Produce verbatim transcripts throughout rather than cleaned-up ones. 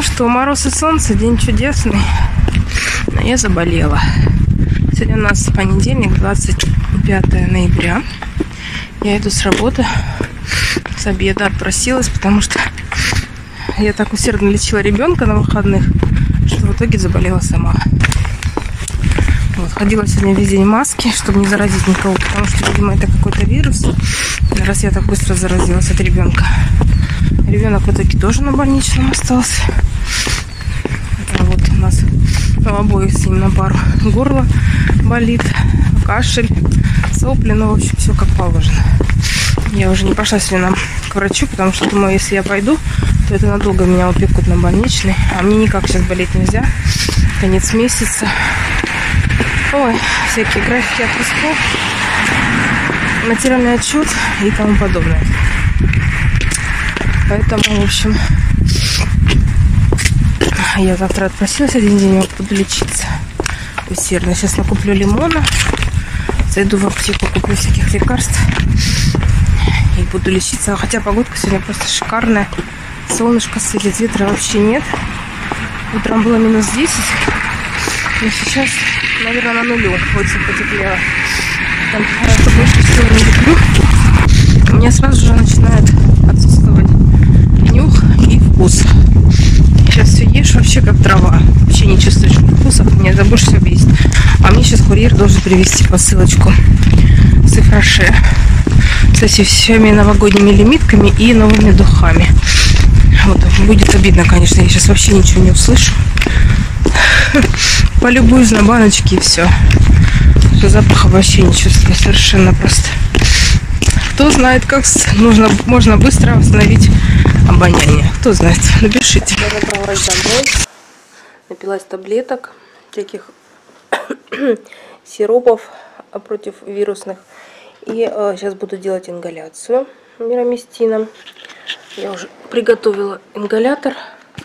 что, мороз и солнце, день чудесный. Но я заболела. Сегодня у нас понедельник, двадцать пятое ноября. Я иду с работы, с обеда отпросилась, потому что я так усердно лечила ребенка на выходных, что в итоге заболела сама. Вот, ходила сегодня весь день в маске, чтобы не заразить никого, потому что, видимо, это какой-то вирус, раз я так быстро заразилась от ребенка. Ребенок в итоге тоже на больничном остался. Это вот у нас у обоих с ним на пару. Горло болит, кашель, сопли, ну, в общем, все как положено. Я уже не пошла сегодня к врачу, потому что думаю, если я пойду, то это надолго меня упекут на больничный. А мне никак сейчас болеть нельзя. Конец месяца. Ой, всякие графики отпусков, материальный отчет и тому подобное. Поэтому, в общем, я завтра отпросилась один день, буду лечиться усердно. Сейчас накуплю лимона, зайду в аптеку, куплю всяких лекарств и буду лечиться. Хотя погодка сегодня просто шикарная. Солнышко светит, ветра вообще нет. Утром было минус десять, но сейчас, наверное, на нулю. Очень потеплело. Там, что больше всего не люблю, у меня сразу же начинает отсутствовать нюх и вкус. Сейчас все ешь вообще как трава. Вообще не чувствуешь вкусов. Меня это больше всего бесит. А мне сейчас курьер должен привезти посылочку с Ифраше. Со всеми новогодними лимитками и новыми духами. Вот, будет обидно, конечно. Я сейчас вообще ничего не услышу. Полюбуюсь на баночки и все. Запаха вообще не чувствую. Совершенно просто. Кто знает, как нужно, можно быстро восстановить обоняние. Кто знает, напишите. Я добралась домой, напилась таблеток, всяких сиропов против вирусных. И э, сейчас буду делать ингаляцию мирамистином. Я уже приготовила ингалятор.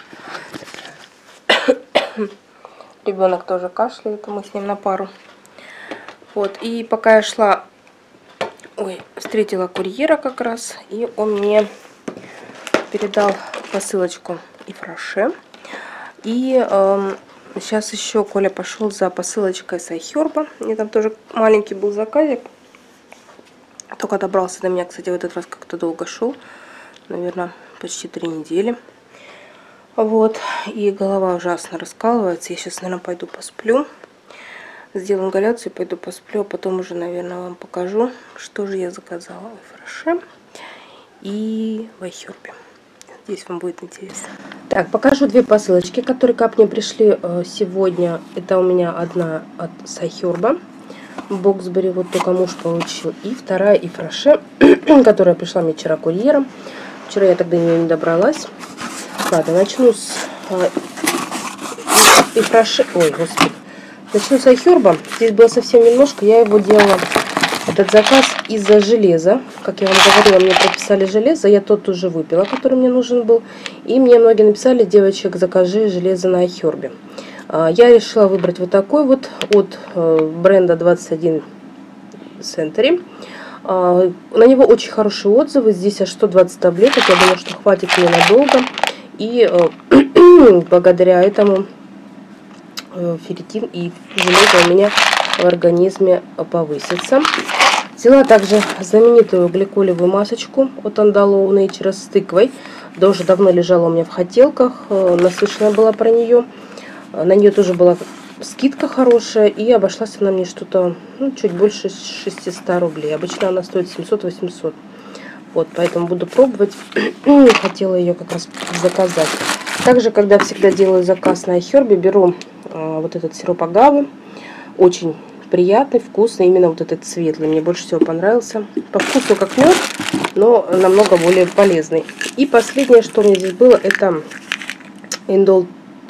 Ребенок тоже кашляет, мы с ним на пару. Вот, и пока я шла, ой, встретила курьера как раз, и он мне передал посылочку Ифраше. И э, сейчас еще Коля пошел за посылочкой с iHerb. Мне там тоже маленький был заказик. Только добрался до меня, кстати, в этот раз как-то долго шел. Наверное, почти три недели. Вот, и голова ужасно раскалывается. Я сейчас, наверное, пойду посплю. Сделаю ингаляцию, пойду посплю, а потом уже, наверное, вам покажу, что же я заказала в Ифраше и в iHerb. Здесь вам будет интересно. Так, покажу две посылочки, которые ко мне пришли сегодня. Это у меня одна от iHerb. Боксбери, вот только муж получил. И вторая Ифраше, которая пришла мне вчера курьером. Вчера я тогда до нее не добралась. Ладно, начну с Ифраше. Ой, господи. Начну с iHerb. Здесь было совсем немножко. Я его делала, этот заказ, из-за железа. Как я вам говорила, мне прописали железо. Я тот уже выпила, который мне нужен был. И мне многие написали: девочек, закажи железо на iHerb. Я решила выбрать вот такой вот от бренда двадцать один Century. На него очень хорошие отзывы. Здесь аж сто двадцать таблеток. Я думаю, что хватит мне надолго. И благодаря этому ферритин и железо у меня в организме повысится. Взяла также знаменитую гликолевую масочку от Andalo Nature с тыквой. Да, уже давно лежала у меня в хотелках. Наслышана была про нее. На нее тоже была скидка хорошая, и обошлась она мне что-то, ну, чуть больше шестисот рублей. Обычно она стоит семьсот-восемьсот. Вот, поэтому буду пробовать. Хотела ее как раз заказать. Также, когда всегда делаю заказ на iHerb, беру э, вот этот сироп агавы. Очень приятный, вкусный, именно вот этот светлый. Мне больше всего понравился. По вкусу как мед, но намного более полезный. И последнее, что у меня здесь было, это индол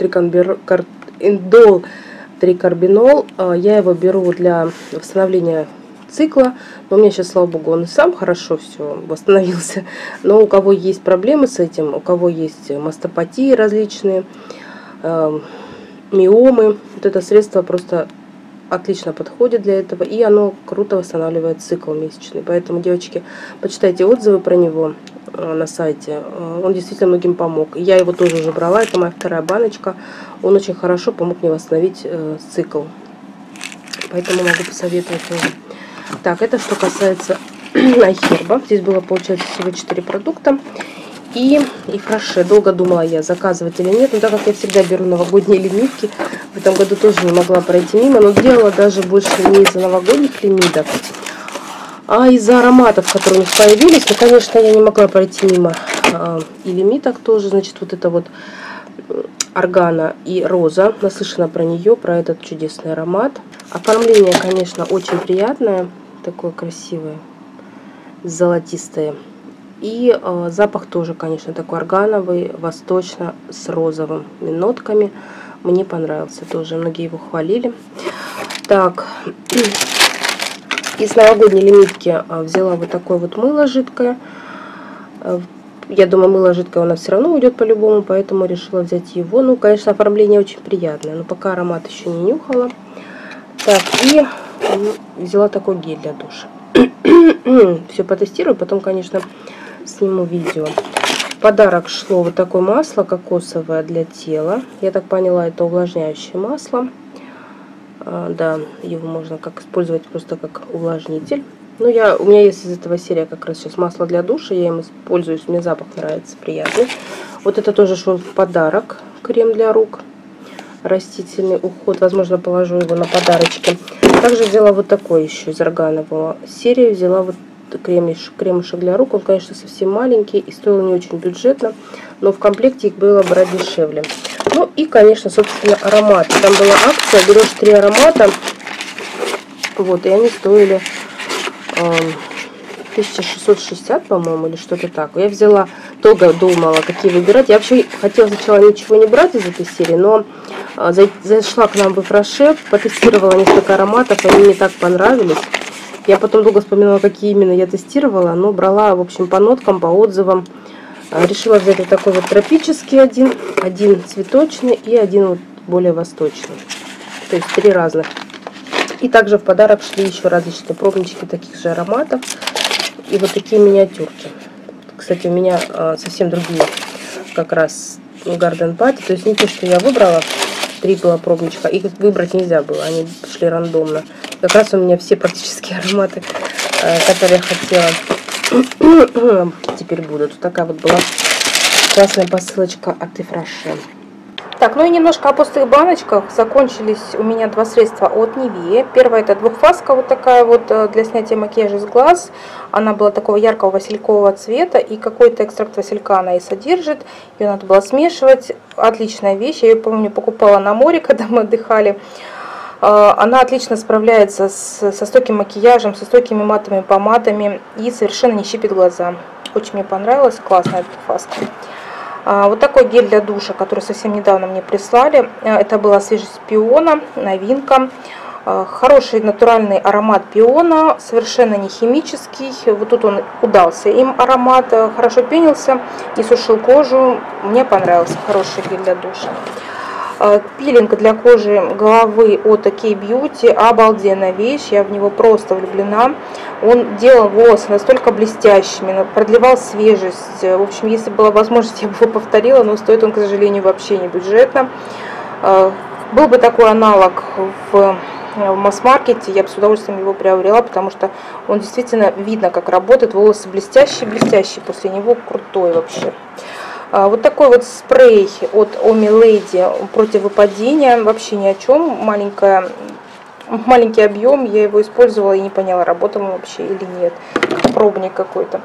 Индол трикарбинол. Я его беру для восстановления цикла. Но у меня сейчас, слава богу, он и сам хорошо все восстановился. Но у кого есть проблемы с этим, у кого есть мастопатии различные, э, миомы, вот это средство просто отлично подходит для этого. И оно круто восстанавливает цикл месячный. Поэтому, девочки, почитайте отзывы про него. на сайте. Он действительно многим помог. Я его тоже уже брала, это моя вторая баночка. Он очень хорошо помог мне восстановить э, цикл. Поэтому могу посоветовать тоже. Так, это что касается iHerb. Здесь было, получается, всего четыре продукта. И, и фраше. Долго думала я, заказывать или нет. Но так как я всегда беру новогодние лимитки, в этом году тоже не могла пройти мимо. Но делала даже больше не из-за новогодних лимиток, а из-за ароматов, которые у них появились. Ну, конечно, я не могла пройти мимо а, и лимиток тоже. Значит, вот это вот Органа и Роза. Наслышана про нее, про этот чудесный аромат. Оформление, конечно, очень приятное. Такое красивое, золотистое. И э, запах тоже, конечно, такой органовый, восточно, с розовыми нотками. Мне понравился тоже, многие его хвалили. Так, из новогодней лимитки э, взяла вот такое вот мыло жидкое. Э, я думаю, мыло жидкое у нас все равно уйдет по-любому, поэтому решила взять его. Ну, конечно, оформление очень приятное, но пока аромат еще не нюхала. Так, и э, взяла такой гель для душа. Все потестирую, потом, конечно, сниму видео. В подарок шло вот такое масло кокосовое для тела. Я так поняла, это увлажняющее масло. А, да, его можно как использовать просто как увлажнитель. Ну, я, у меня есть из этого серия как раз сейчас масло для душа. Я им пользуюсь, мне запах нравится, приятный. Вот это тоже шел в подарок. Крем для рук. Растительный уход. Возможно, положу его на подарочки. Также взяла вот такой еще из органового серии. Взяла вот кремушек, кремушек для рук. Он, конечно, совсем маленький и стоил не очень бюджетно, но в комплекте их было брать дешевле. Ну и, конечно, собственно, ароматы. Там была акция, берешь три аромата, вот, и они стоили э, тысяча шестьсот шестьдесят, по-моему, или что-то так. Я взяла, долго думала, какие выбирать. Я вообще хотела сначала ничего не брать из этой серии, но э, зашла к нам в Фраше, потестировала несколько ароматов, они мне так понравились. Я потом долго вспоминала, какие именно я тестировала, но брала, в общем, по ноткам, по отзывам. Решила взять вот такой вот тропический один, один цветочный и один вот более восточный. То есть три разных. И также в подарок шли еще различные пробнички таких же ароматов. И вот такие миниатюрки. Кстати, у меня совсем другие как раз Garden Party. То есть не то, что я выбрала. Три было пробничка, их выбрать нельзя было, они шли рандомно. Как раз у меня все практически ароматы, которые я хотела, теперь будут. Вот такая вот была классная посылочка от Фраше. Так, ну и немножко о пустых баночках. Закончились у меня два средства от Nivea. Первая — это двухфаска, вот такая вот для снятия макияжа с глаз. Она была такого яркого василькового цвета, и какой-то экстракт василька она и содержит. Ее надо было смешивать. Отличная вещь. Я ее, помню, покупала на море, когда мы отдыхали. Она отлично справляется с, со стойким макияжем, со стойкими матовыми помадами и совершенно не щипит глаза. Очень мне понравилась. Классная двухфаска. Вот такой гель для душа, который совсем недавно мне прислали. Это была свежесть пиона, новинка. Хороший натуральный аромат пиона, совершенно не химический. Вот тут он удался им аромат, хорошо пенился, не сушил кожу. Мне понравился, хороший гель для душа. Пилинг для кожи головы от Кей Бьюти. Обалденная вещь, я в него просто влюблена. Он делал волосы настолько блестящими, продлевал свежесть. В общем, если была возможность, я бы его повторила, но стоит он, к сожалению, вообще не бюджетно. Был бы такой аналог в в масс-маркете, я бы с удовольствием его приобрела, потому что он действительно видно, как работает. Волосы блестящие-блестящие, после него крутой вообще. Вот такой вот спрей от Omi Lady против выпадения, вообще ни о чем, маленькая, маленький объем, я его использовала и не поняла, работал он вообще или нет, пробник какой-то.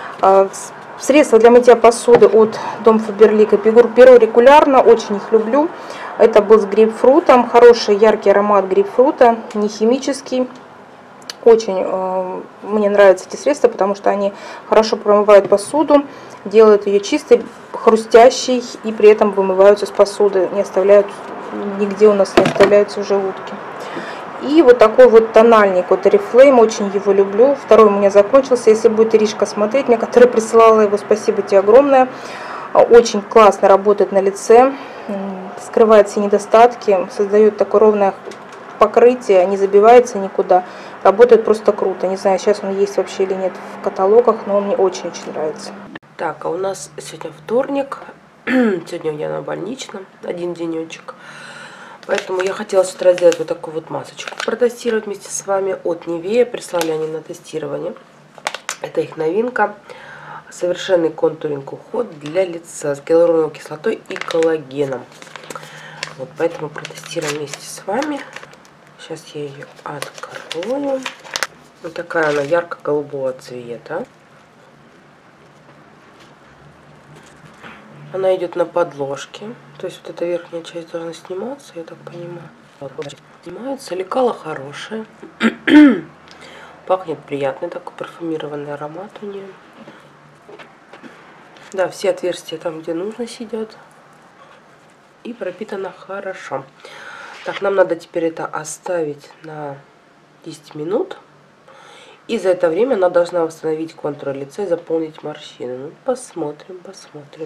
Средства для мытья посуды от Дом Фаберлик и Перо регулярно, очень их люблю. Это был с грейпфрутом, хороший яркий аромат грейпфрута, не химический. Очень э, мне нравятся эти средства, потому что они хорошо промывают посуду, делают ее чистой, хрустящей и при этом вымываются с посуды, не оставляют, нигде у нас не оставляются в желудке. И вот такой вот тональник от Oriflame, очень его люблю. Второй у меня закончился. Если будет Иришка смотреть, мне которая присылала его, спасибо тебе огромное. Очень классно работает на лице, скрывает все недостатки, создает такое ровное покрытие, не забивается никуда. Работает просто круто. Не знаю, сейчас он есть вообще или нет в каталогах, но он мне очень-очень нравится. Так, а у нас сегодня вторник. Сегодня я на больничном, один денечек. Поэтому я хотела с утра сделать вот такую вот масочку, протестировать вместе с вами от Nivea. Прислали они на тестирование. Это их новинка. Совершенный контуринг уход для лица с гиалуроновой кислотой и коллагеном. Вот поэтому протестируем вместе с вами. Сейчас я ее открою. Вот такая она ярко-голубого цвета. Она идет на подложке. То есть вот эта верхняя часть должна сниматься, я так понимаю. Снимается. Лекало хорошее. Пахнет приятный такой парфюмированный аромат у нее. Да, все отверстия там, где нужно, сидят. И пропитано хорошо. Так, нам надо теперь это оставить на десять минут. И за это время она должна восстановить контур лица и заполнить морщины. Ну, посмотрим, посмотрим.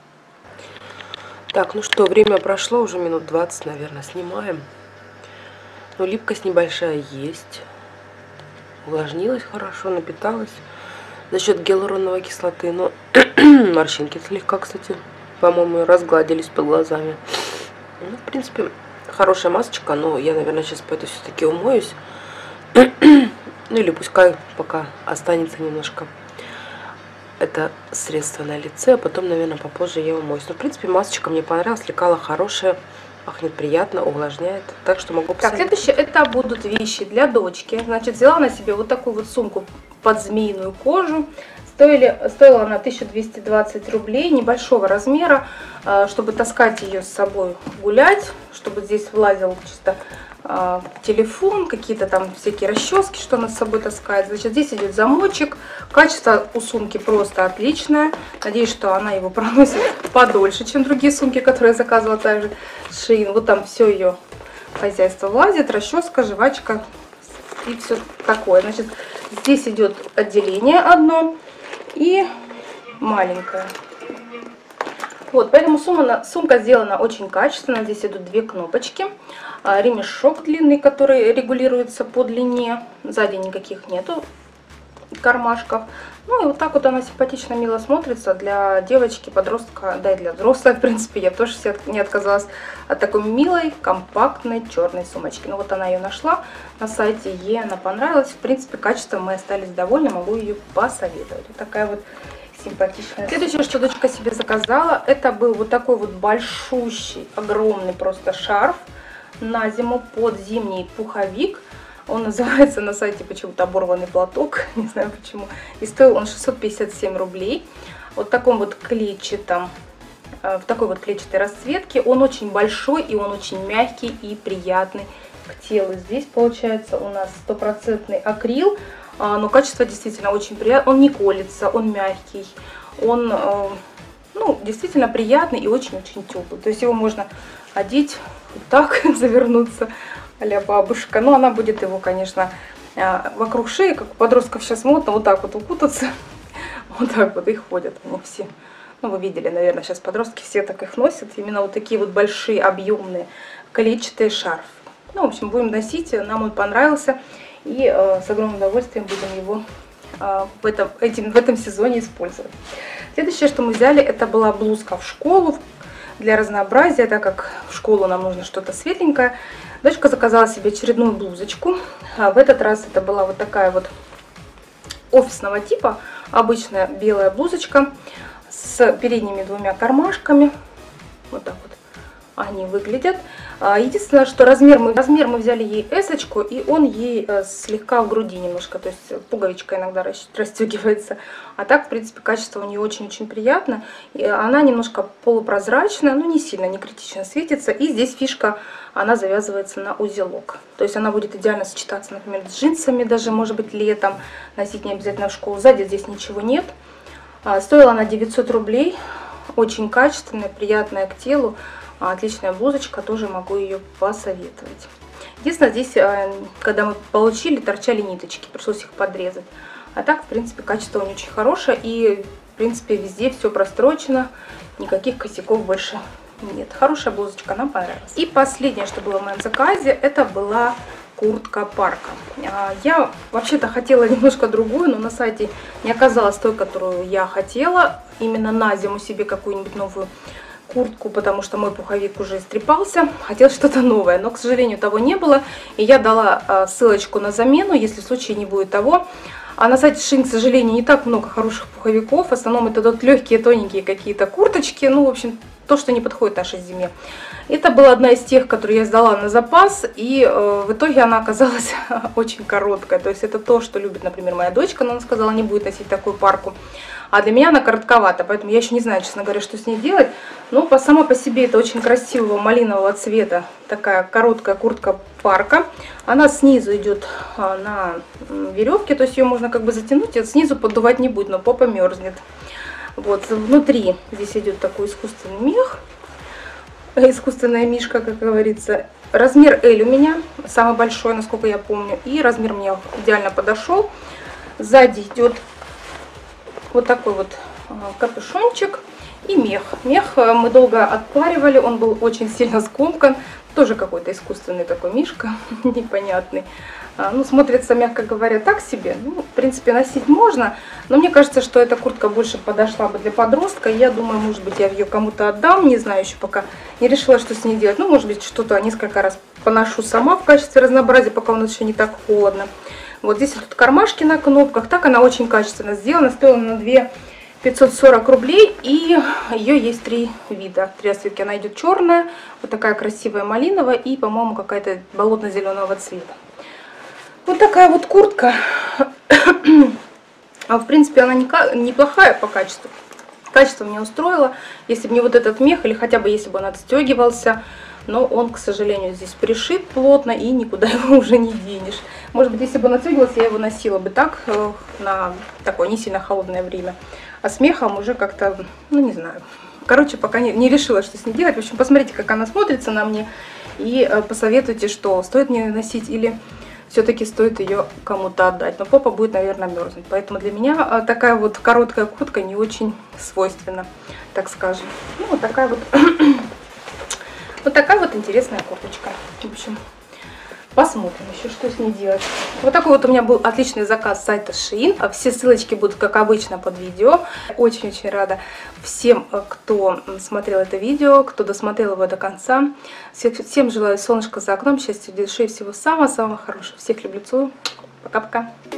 Так, ну что, время прошло, уже минут двадцать, наверное, снимаем. Но липкость небольшая есть. Увлажнилась хорошо, напиталась за счет гиалуроновой кислоты. Но морщинки слегка, кстати, по-моему, разгладились под глазами. Ну, в принципе, хорошая масочка, но я, наверное, сейчас пойду все-таки умоюсь. Ну или пускай пока останется немножко это средство на лице, а потом, наверное, попозже я умоюсь. Но, в принципе, масочка мне понравилась, лекало хорошее, пахнет приятно, увлажняет. Так что могу посмотреть. Так, следующее, это будут вещи для дочки. Значит, взяла на себе вот такую вот сумку под змеиную кожу. Стоили, стоила она тысяча двести двадцать рублей, небольшого размера, чтобы таскать ее с собой гулять, чтобы здесь влазил чисто э, телефон, какие-то там всякие расчески, что она с собой таскает. Значит, здесь идет замочек, качество у сумки просто отличное. Надеюсь, что она его проносит подольше, чем другие сумки, которые я заказывала также с Shein. Вот там все ее хозяйство влазит, расческа, жвачка и все такое. Значит, здесь идет отделение одно и маленькая. Вот, поэтому сумма, сумка сделана очень качественно. Здесь идут две кнопочки. Ремешок длинный, который регулируется по длине. Сзади никаких нету кармашков. Ну и вот так вот она симпатично, мило смотрится для девочки, подростка, да и для взрослой, в принципе. Я тоже не отказалась от такой милой, компактной черной сумочки. Ну вот она ее нашла на сайте, ей она понравилась. В принципе, качеством мы остались довольны, могу ее посоветовать. Вот такая вот симпатичная. Следующее, что дочка себе заказала, это был вот такой вот большущий, огромный просто шарф на зиму под зимний пуховик. Он называется на сайте почему-то оборванный платок, не знаю почему. И стоил он шестьсот пятьдесят семь рублей. Вот в таком вот клетчатом, в такой вот клетчатой расцветке. Он очень большой и он очень мягкий и приятный к телу. Здесь получается у нас стопроцентный акрил, но качество действительно очень приятное. Он не колется, он мягкий, он ну, действительно приятный и очень-очень теплый. То есть его можно одеть вот так, завернуться а-ля бабушка. Но она будет его, конечно, вокруг шеи, как у подростков сейчас модно, вот так вот укутаться. Вот так вот и ходят они все. Ну, вы видели, наверное, сейчас подростки все так их носят. Именно вот такие вот большие, объемные, клетчатые шарфы. Ну, в общем, будем носить. Нам он понравился. И э, с огромным удовольствием будем его э, в, этом, этим, в этом сезоне использовать. Следующее, что мы взяли, это была блузка в школу. Для разнообразия, так как в школу нам нужно что-то светленькое. Дочка заказала себе очередную блузочку. А в этот раз это была вот такая вот офисного типа. Обычная белая блузочка с передними двумя кармашками. Вот так вот они выглядят. Единственное, что размер мы, размер мы взяли ей эсочку, и он ей слегка в груди немножко, то есть пуговичка иногда расстегивается. А так, в принципе, качество у нее очень-очень приятно. И она немножко полупрозрачная, но не сильно, не критично светится. И здесь фишка, она завязывается на узелок. То есть она будет идеально сочетаться, например, с джинсами, даже, может быть, летом. Носить не обязательно в школу. Сзади здесь ничего нет. Стоила она девятьсот рублей. Очень качественная, приятная к телу. Отличная блузочка, тоже могу ее посоветовать. Единственное, здесь, когда мы получили, торчали ниточки, пришлось их подрезать. А так, в принципе, качество у нее очень хорошее. И, в принципе, везде все прострочено. Никаких косяков больше нет. Хорошая блузочка, нам понравилась. И последнее, что было в моем заказе, это была куртка парка. Я вообще-то хотела немножко другую, но на сайте не оказалась той, которую я хотела. именно на зиму себе какую-нибудь новую куртку, потому что мой пуховик уже истрепался, хотел что-то новое, но, к сожалению, того не было, и я дала ссылочку на замену, если в случае не будет того. А на сайте Shein, к сожалению, не так много хороших пуховиков, в основном это тут легкие, тоненькие какие-то курточки, ну, в общем, то, что не подходит нашей зиме. Это была одна из тех, которые я сдала на запас, и э, в итоге она оказалась очень короткая. То есть это то, что любит, например, моя дочка, но она сказала, не будет носить такую парку. А для меня она коротковата, поэтому я еще не знаю, честно говоря, что с ней делать. Но по, сама по себе это очень красивого малинового цвета, такая короткая куртка парка. Она снизу идет а, на веревке, то есть ее можно как бы затянуть, и снизу поддувать не будет, но попа мерзнет. Вот, внутри здесь идет такой искусственный мех, искусственная мишка, как говорится. Размер L у меня, самый большой, насколько я помню, и размер мне идеально подошел. Сзади идет вот такой вот капюшончик и мех. Мех мы долго отпаривали, он был очень сильно скомкан, тоже какой-то искусственный такой мишка, непонятный. Ну, смотрится, мягко говоря, так себе. Ну, в принципе, носить можно, но мне кажется, что эта куртка больше подошла бы для подростка. Я думаю, может быть, я ее кому-то отдам, не знаю, еще пока не решила, что с ней делать. Ну, может быть, что-то несколько раз поношу сама в качестве разнообразия, пока у нас еще не так холодно. Вот здесь вот кармашки на кнопках, так она очень качественно сделана, стоила на две тысячи пятьсот сорок рублей, и ее есть три вида, три расцветки. Она идет черная, вот такая красивая малиновая и, по-моему, какая-то болотно-зеленого цвета. Вот такая вот куртка. А в принципе она неплохая по качеству. Качество меня устроило. Если бы не вот этот мех, или хотя бы если бы он отстегивался. Но он, к сожалению, здесь пришит плотно и никуда его уже не денешь. Может быть, если бы он отстегивался, я его носила бы так, на такое не сильно холодное время. А с мехом уже как-то, ну не знаю. Короче, пока не, не решила, что с ней делать. В общем, посмотрите, как она смотрится на мне. И посоветуйте, что стоит мне носить или все-таки стоит ее кому-то отдать. Но попа будет, наверное, мерзнуть. Поэтому для меня такая вот короткая куртка не очень свойственна, так скажем. Ну, вот такая вот, вот такая вот интересная курточка. В общем, посмотрим еще, что с ней делать. Вот такой вот у меня был отличный заказ с сайта Shein. Все ссылочки будут, как обычно, под видео. Очень-очень рада всем, кто смотрел это видео, кто досмотрел его до конца. Всем желаю солнышка за окном, счастья в душе и всего самого-самого хорошего. Всех люблю, целую. Пока-пока.